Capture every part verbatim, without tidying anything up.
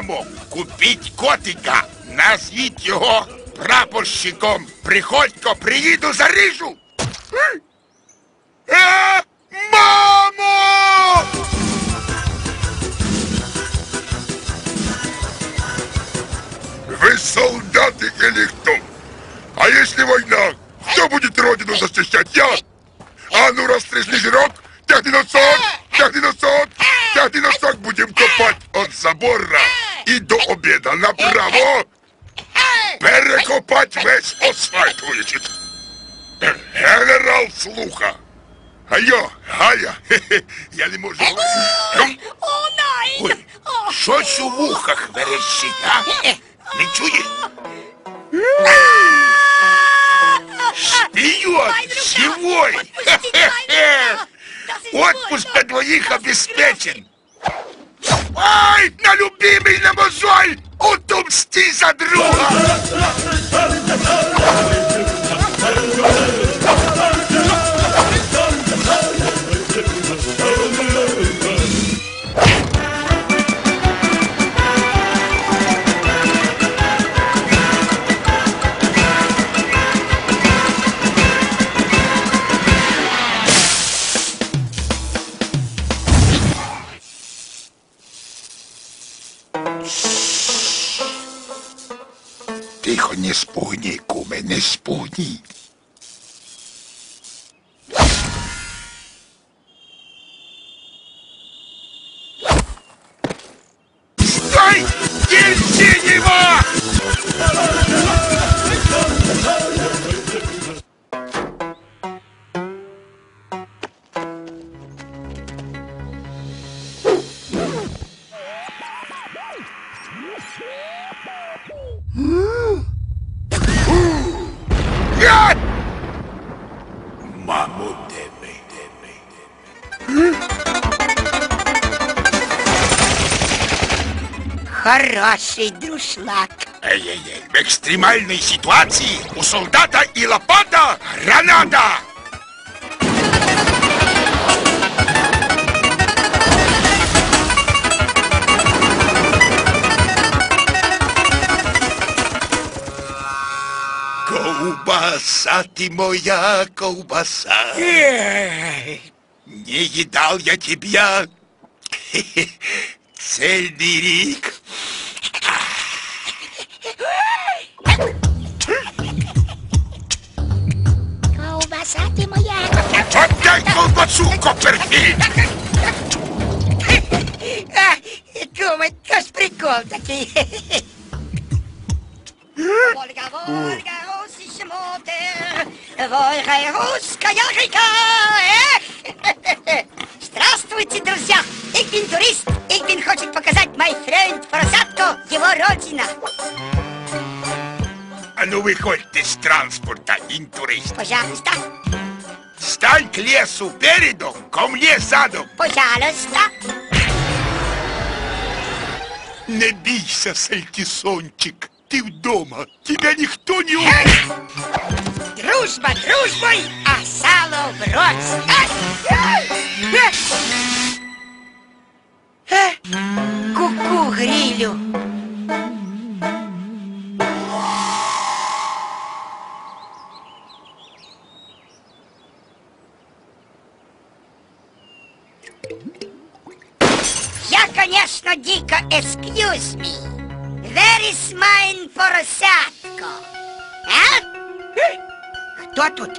Мамо, купіть котика, назвіть його прапорщиком. Приходько, приїду, заріжу. Е, мамо! Вы солдаты или кто? А если война, кто будет родину защищать? Я? А ну, растрясли жирок, тягни носок, тягни носок, тягни носок, будем копать от забора и до обеда направо. Перекопать весь асфальт вылечит. Генерал слуха. Алло, Галя, я не можу. О, най! Ой, щось у вухах верещить, а? Не чуєш? Шпион, живой! Отпуск на двоих обеспечен. Ай, на любимый, на мозоль! Отомсти за друга! Тихо, не спугни, куме, не спугни. Стой! Держи его! Маму, тебе, тебе, тебе. Хороший друшлак. Эй-эй-эй, в экстремальной ситуации у солдата и лопата граната! Колбаса ты моя, колбаса. Не едал я тебя цельный рик. Колбаса ты моя. Отдай колбасу, Копперфильд! Куме, это ж прикол такий. Вольга, Вольга, русский мотор, Вольга, русская река. Эх! Здравствуйте, друзья! Ich bin турист, ich bin хочет показать мой френд Поросятко, его родина. А ну выходьте с транспорта, интурист. Пожалуйста, Стань к лесу передом, ко мне задом. пожалуйста. Не бейся, сальтисончик. Ты дома, тебя никто не увидит. Дружба дружбой, а сало в рот. Ку-ку, грилю. Я, конечно, дико excuse me. Where is mine поросятко? А? Кто тут?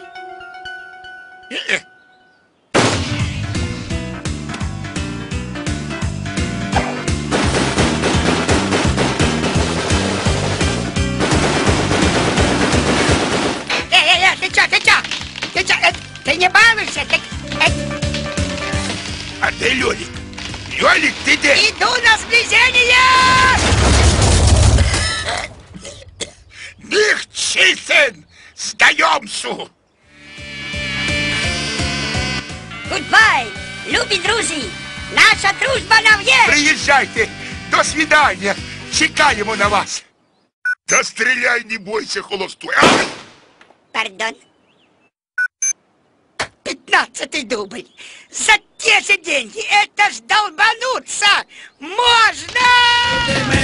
Эй-эй-эй, ты чё, ты чё? Ты чё, э, ты не балуешься? Ты, э... А ты Лёлик? Лёлик, ты где? Иду на сближение! Нихчисен! Сдаемся! Goodbye, любі друзі! Наша дружба нав'єк! Приезжайте! До свидания! Чекаємо на вас! Да стреляй, не бойся, холостой! Ай! Пардон. Пятнадцатый дубль. За те же деньги. Это ж долбануться можно!